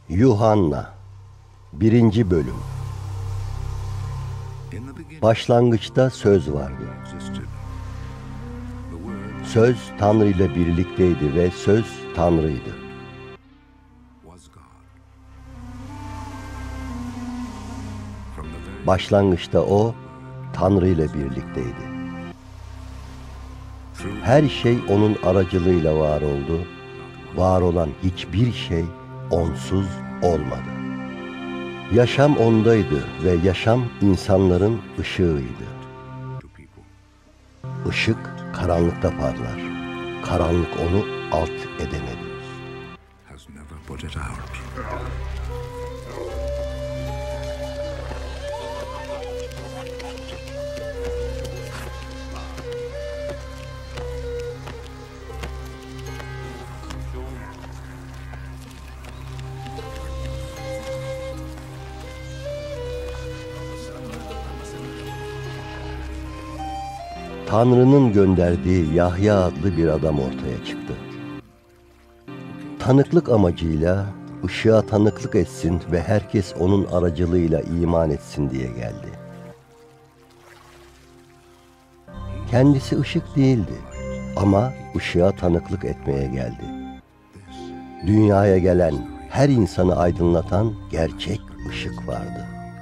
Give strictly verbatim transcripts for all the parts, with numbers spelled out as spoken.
Yuhanna birinci Bölüm. Başlangıçta söz vardı. Söz Tanrı ile birlikteydi ve söz Tanrı'ydı. Başlangıçta o Tanrı ile birlikteydi. Her şey onun aracılığıyla var oldu. Var olan hiçbir şey onsuz olmadı. Yaşam ondaydı ve yaşam insanların ışığıydı. Işık karanlıkta parlar. Karanlık onu alt edemedi. Tanrı'nın gönderdiği Yahya adlı bir adam ortaya çıktı. Tanıklık amacıyla ışığa tanıklık etsin ve herkes onun aracılığıyla iman etsin diye geldi. Kendisi ışık değildi ama ışığa tanıklık etmeye geldi. Dünyaya gelen her insanı aydınlatan gerçek ışık vardı.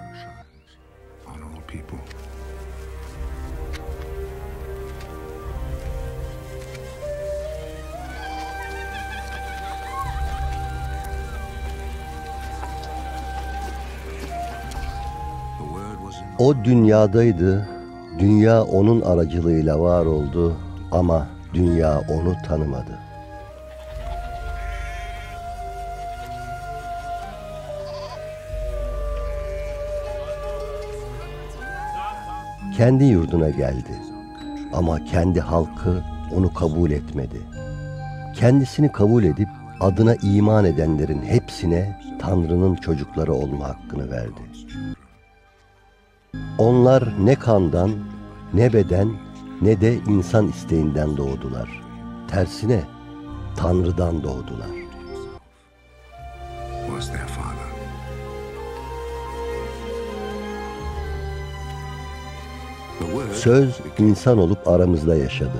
O dünyadaydı, dünya onun aracılığıyla var oldu ama dünya onu tanımadı. Kendi yurduna geldi ama kendi halkı onu kabul etmedi. Kendisini kabul edip adına iman edenlerin hepsine Tanrı'nın çocukları olma hakkını verdi. Onlar ne kandan, ne beden, ne de insan isteğinden doğdular. Tersine Tanrı'dan doğdular. Söz insan olup aramızda yaşadı.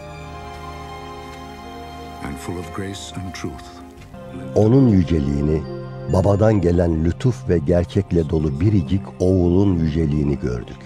Onun yüceliğini, babadan gelen lütuf ve gerçekle dolu biricik oğulun yüceliğini gördük.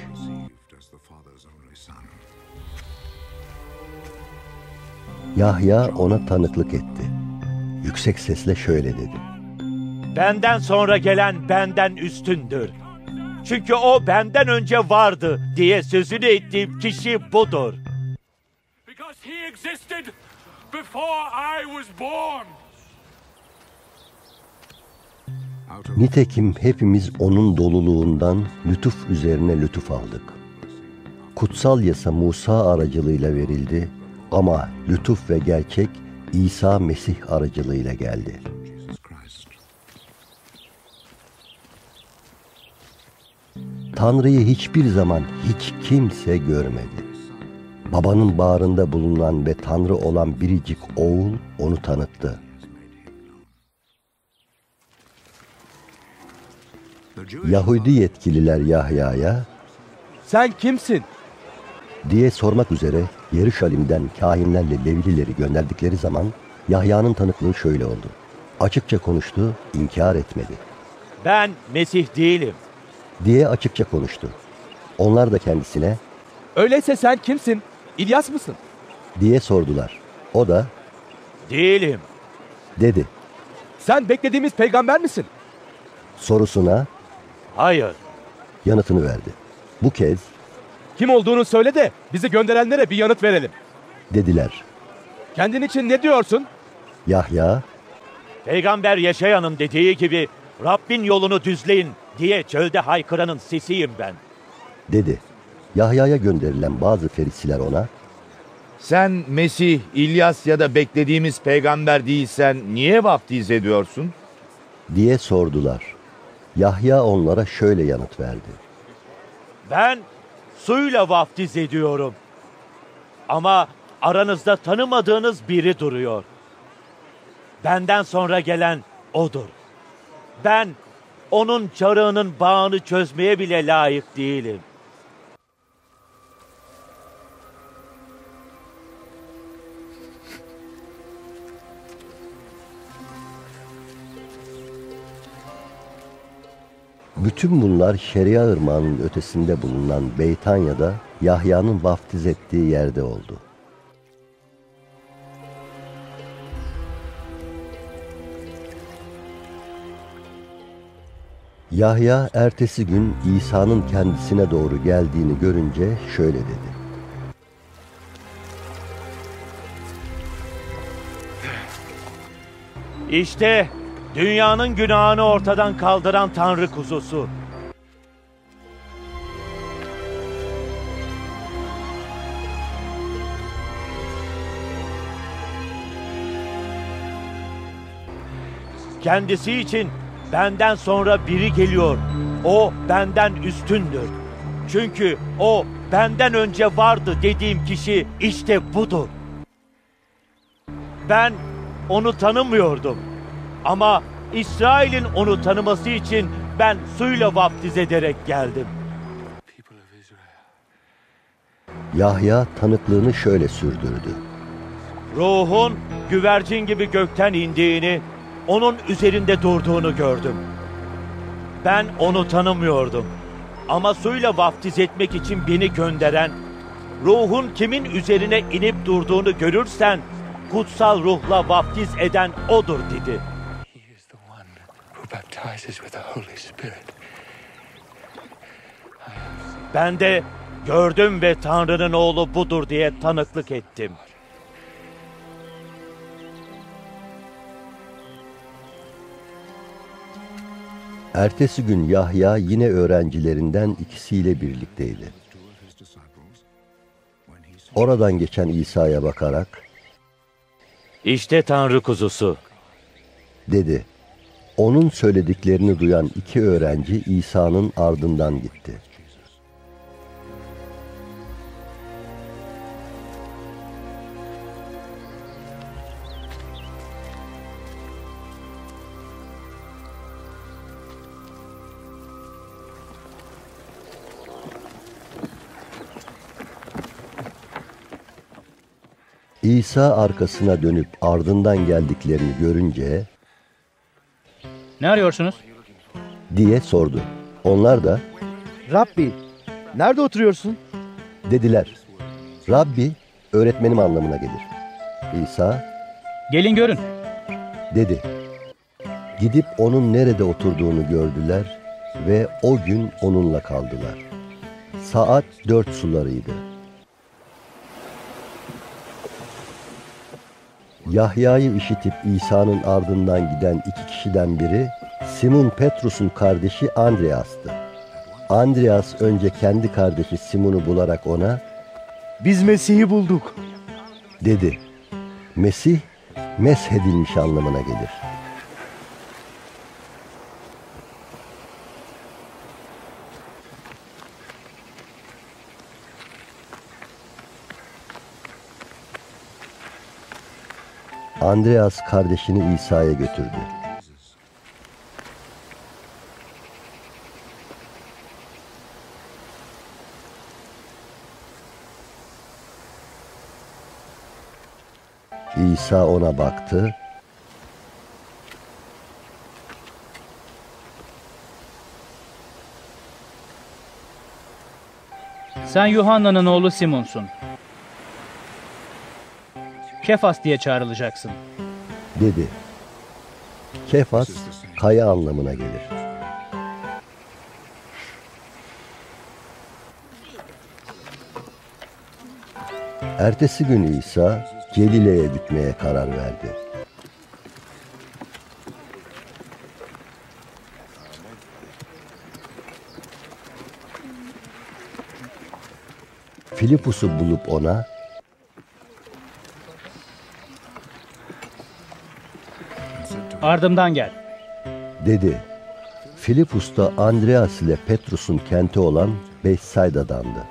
Yahya ona tanıklık etti. Yüksek sesle şöyle dedi: Benden sonra gelen benden üstündür. Çünkü o benden önce vardı diye sözünü ettiğim kişi budur. Because he existed before I was born. Nitekim hepimiz onun doluluğundan lütuf üzerine lütuf aldık. Kutsal yasa Musa aracılığıyla verildi ama lütuf ve gerçek İsa Mesih aracılığıyla geldi. Tanrı'yı hiçbir zaman hiç kimse görmedi. Babanın bağrında bulunan ve Tanrı olan biricik oğul onu tanıttı. Yahudi yetkililer Yahya'ya "Sen kimsin?" diye sormak üzere Yeruşalim'den kâhinlerle Levlileri gönderdikleri zaman Yahya'nın tanıklığı şöyle oldu. Açıkça konuştu, inkar etmedi. Ben Mesih değilim diye açıkça konuştu. Onlar da kendisine "Öyleyse sen kimsin? İlyas mısın?" diye sordular. O da değilim dedi. "Sen beklediğimiz peygamber misin?" sorusuna hayır yanıtını verdi. Bu kez "Kim olduğunu söyle de bizi gönderenlere bir yanıt verelim." dediler. "Kendin için ne diyorsun?" Yahya, Peygamber Yeşaya'nın dediği gibi Rabbin yolunu düzleyin diye çölde haykıranın sesiyim ben dedi. Yahya'ya gönderilen bazı ferisiler ona "Sen Mesih, İlyas ya da beklediğimiz peygamber değilsen niye vaftiz ediyorsun?" diye sordular. Yahya onlara şöyle yanıt verdi. Ben suyla vaftiz ediyorum. Ama aranızda tanımadığınız biri duruyor. Benden sonra gelen odur. Ben onun çarığının bağını çözmeye bile layık değilim. Bütün bunlar Şeria Irmağı'nın ötesinde bulunan Beytanya'da Yahya'nın vaftiz ettiği yerde oldu. Yahya ertesi gün İsa'nın kendisine doğru geldiğini görünce şöyle dedi: İşte dünyanın günahını ortadan kaldıran Tanrı kuzusu. Kendisi için benden sonra biri geliyor. O benden üstündür. Çünkü o benden önce vardı dediğim kişi işte budur. Ben onu tanımıyordum. Ama İsrail'in onu tanıması için ben suyla vaftiz ederek geldim. Yahya tanıklığını şöyle sürdürdü: Ruhun güvercin gibi gökten indiğini, onun üzerinde durduğunu gördüm. Ben onu tanımıyordum. Ama suyla vaftiz etmek için beni gönderen, ruhun kimin üzerine inip durduğunu görürsen, kutsal ruhla vaftiz eden odur dedi. Ben de gördüm ve Tanrı'nın oğlu budur diye tanıklık ettim. Ertesi gün Yahya yine öğrencilerinden ikisiyle birlikteydi. Oradan geçen İsa'ya bakarak, İşte Tanrı kuzusu dedi. Onun söylediklerini duyan iki öğrenci İsa'nın ardından gitti. İsa arkasına dönüp ardından geldiklerini görünce Ne arıyorsunuz? diye sordu. Onlar da Rabbi, nerede oturuyorsun? dediler. Rabbi, öğretmenim anlamına gelir. İsa Gelin görün. dedi. Gidip onun nerede oturduğunu gördüler ve o gün onunla kaldılar. Saat dört sularıydı. Yahya'yı işitip İsa'nın ardından giden iki kişiden biri Simon Petrus'un kardeşi Andreas'tı. Andreas önce kendi kardeşi Simon'u bularak ona Biz Mesih'i bulduk dedi. Mesih, meshedilmiş anlamına gelir. Andreas kardeşini İsa'ya götürdü. İsa ona baktı. Sen Yuhanna'nın oğlu Simon'sun. Kefas diye çağrılacaksın. dedi. Kefas, kaya anlamına gelir. Ertesi gün İsa, Galile'ye gitmeye karar verdi. Filipus'u bulup ona, Ardımdan gel. dedi. Filipus da Andreas ile Petrus'un kenti olan Betsaida'dandı.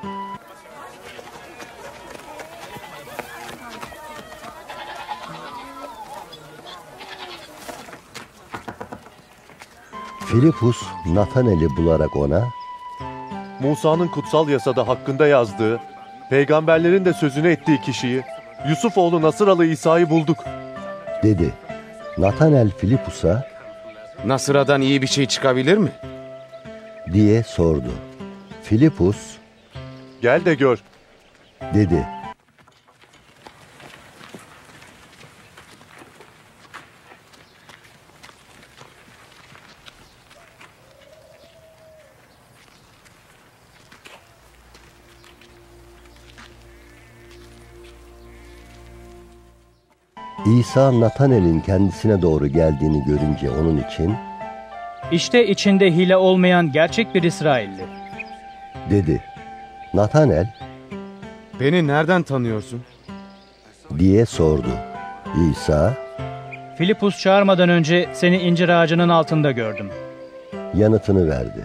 Filipus Natanel'i bularak ona, Musa'nın kutsal yasada hakkında yazdığı, peygamberlerin de sözünü ettiği kişiyi, Yusuf oğlu Nasıralı İsa'yı bulduk. dedi. Natanel Filipus'a Nasıra'dan iyi bir şey çıkabilir mi? diye sordu. Filipus Gel de gör. dedi. İsa Natanel'in kendisine doğru geldiğini görünce onun için İşte içinde hile olmayan gerçek bir İsrailli. dedi. Natanel Beni nereden tanıyorsun? diye sordu. İsa Filipus çağırmadan önce seni incir ağacının altında gördüm. yanıtını verdi.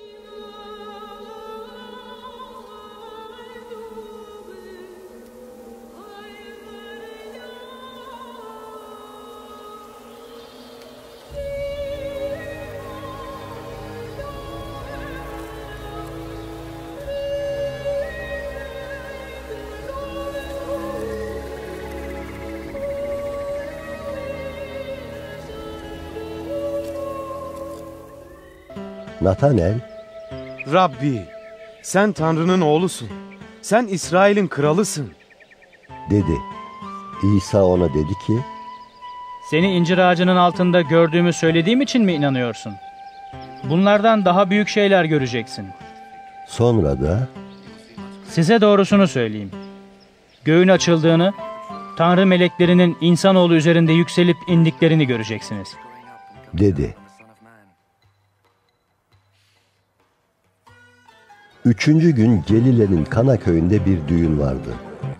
Natanel Rabbi, sen Tanrı'nın oğlusun. Sen İsrail'in kralısın. dedi. İsa ona dedi ki, Seni incir ağacının altında gördüğümü söylediğim için mi inanıyorsun? Bunlardan daha büyük şeyler göreceksin. sonra da Size doğrusunu söyleyeyim. Göğün açıldığını, Tanrı meleklerinin insanoğlu üzerinde yükselip indiklerini göreceksiniz. dedi. Üçüncü gün Celile'nin Kana köyünde bir düğün vardı.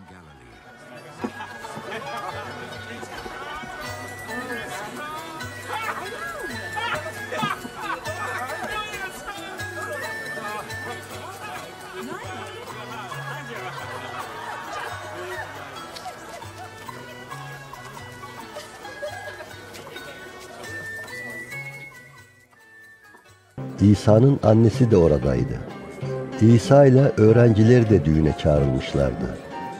İsa'nın annesi de oradaydı. İsa ile öğrencileri de düğüne çağrılmışlardı.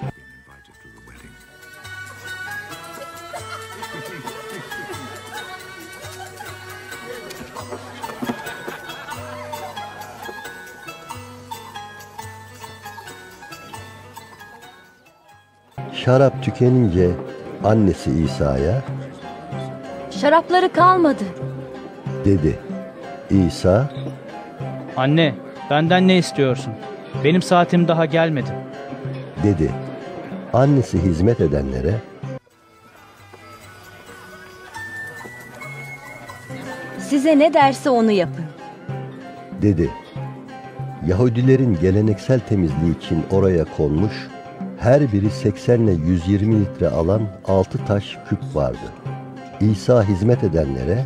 Şarap tükenince annesi İsa'ya Şarapları kalmadı. dedi. İsa, Anne, benden ne istiyorsun? Benim saatim daha gelmedi. dedi. Annesi hizmet edenlere, Size ne derse onu yapın. dedi. Yahudilerin geleneksel temizliği için oraya konmuş, her biri seksen ile yüz yirmi litre alan altı taş küp vardı. İsa hizmet edenlere,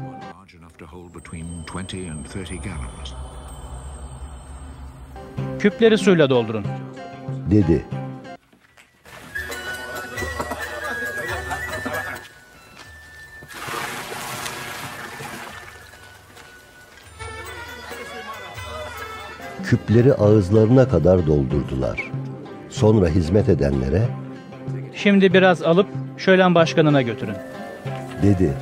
Küpleri suyla doldurun. dedi. Küpleri ağızlarına kadar doldurdular. Sonra hizmet edenlere, Şimdi biraz alıp şölen başkanına götürün. dedi.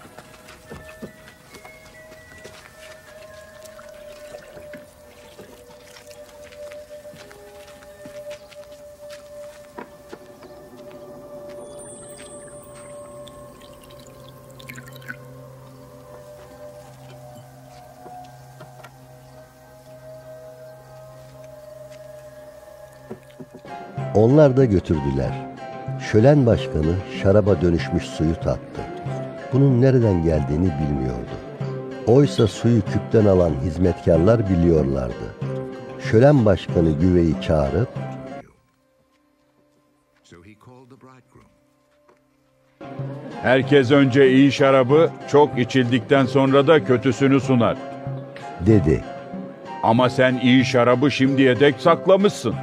Onlar da götürdüler. Şölen başkanı şaraba dönüşmüş suyu tattı. Bunun nereden geldiğini bilmiyordu. Oysa suyu küpten alan hizmetkarlar biliyorlardı. Şölen başkanı güveyi çağırıp, Herkes önce iyi şarabı, çok içildikten sonra da kötüsünü sunar. dedi. Ama sen iyi şarabı şimdiye dek saklamışsın.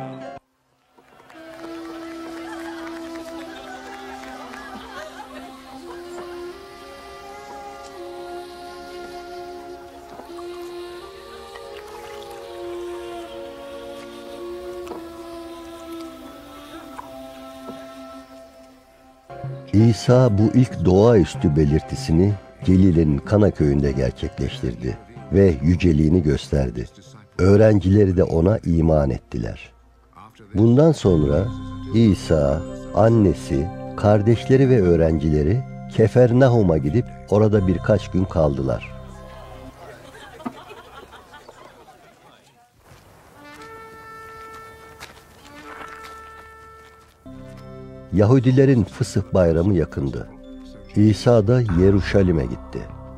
İsa bu ilk doğaüstü belirtisini Galile'nin Kana köyünde gerçekleştirdi ve yüceliğini gösterdi. Öğrencileri de ona iman ettiler. Bundan sonra İsa, annesi, kardeşleri ve öğrencileri Kefernahum'a gidip orada birkaç gün kaldılar. Yahudilerin Fısıh Bayramı yakındı. İsa da Yeruşalim'e gitti.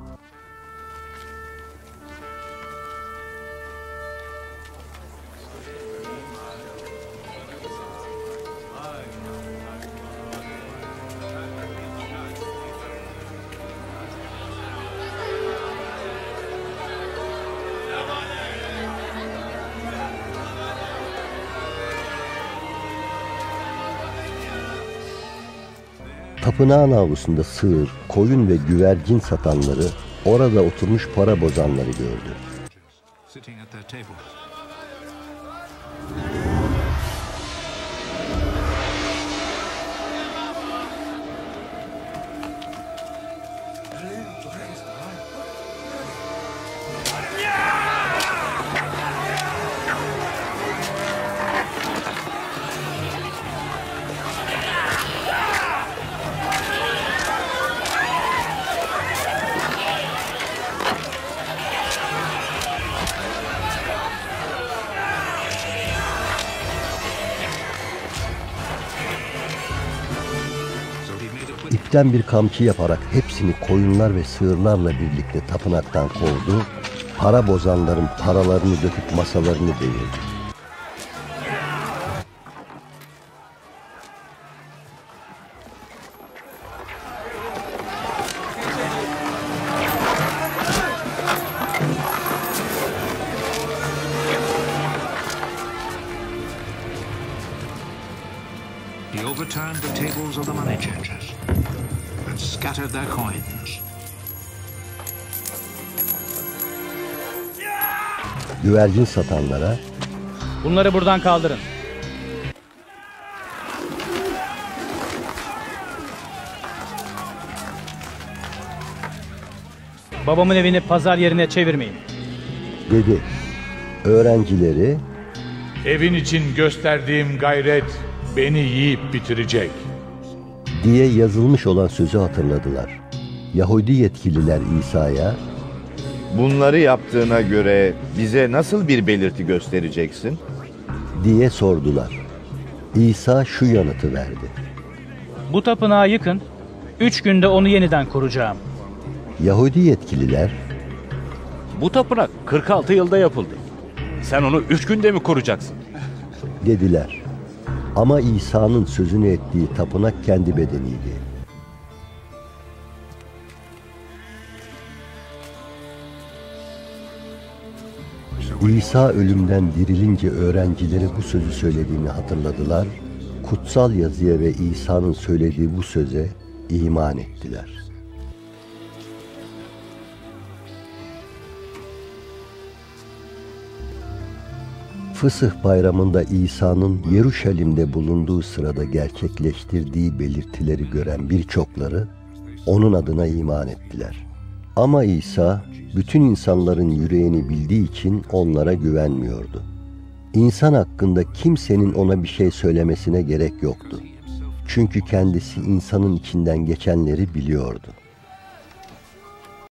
Tapınağın avlusunda sığır, koyun ve güvercin satanları, orada oturmuş para bozanları gördü. İpten bir kamçı yaparak hepsini koyunlar ve sığırlarla birlikte tapınaktan kovdu, para bozanların paralarını döküp masalarını devirdi. He overturned the tables of the money changers and scattered their coins. Güvercin satanlara, bunları buradan kaldırın. Babamın evini pazar yerine çevirmeyin dedi. Öğrencileri, evin için gösterdiğim gayret beni yiyip bitirecek diye yazılmış olan sözü hatırladılar. Yahudi yetkililer İsa'ya, bunları yaptığına göre bize nasıl bir belirti göstereceksin diye sordular. İsa şu yanıtı verdi. Bu tapınağı yıkın, üç günde onu yeniden kuracağım. Yahudi yetkililer, bu tapınak kırk altı yılda yapıldı. Sen onu üç günde mi kuracaksın? dediler. Ama İsa'nın sözünü ettiği tapınak kendi bedeniydi. İsa ölümden dirilince öğrencileri bu sözü söylediğini hatırladılar. Kutsal yazıya ve İsa'nın söylediği bu söze iman ettiler. Fısıh Bayramı'nda İsa'nın Yeruşalim'de bulunduğu sırada gerçekleştirdiği belirtileri gören birçokları onun adına iman ettiler. Ama İsa bütün insanların yüreğini bildiği için onlara güvenmiyordu. İnsan hakkında kimsenin ona bir şey söylemesine gerek yoktu. Çünkü kendisi insanın içinden geçenleri biliyordu.